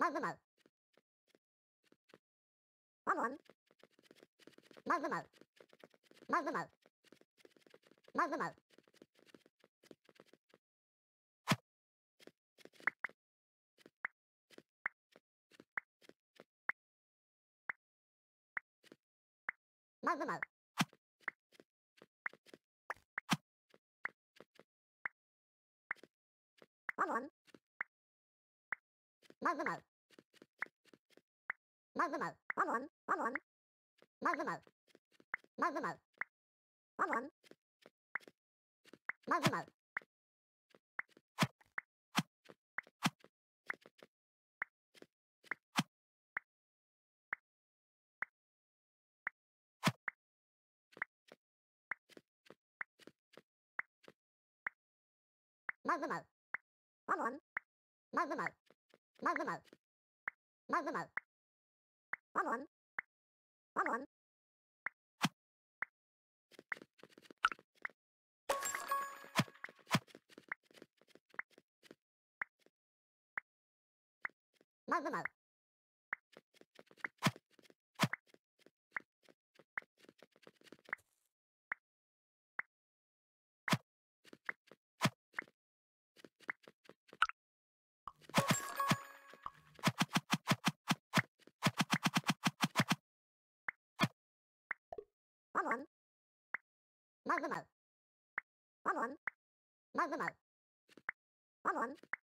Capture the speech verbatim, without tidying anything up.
Mazumo. One one. Mazumo. Mazumo. Mazumo. Mazumo. One one. Mazumo. Mazumo. One one. One one. Mazumo. Mazumo. One one. Mazumo. Mazumo. One one. Mazumo. Mazumo. Mazumo. One one. One one. Mazumo. One one. Mazumo. One one. Mazumo. One one.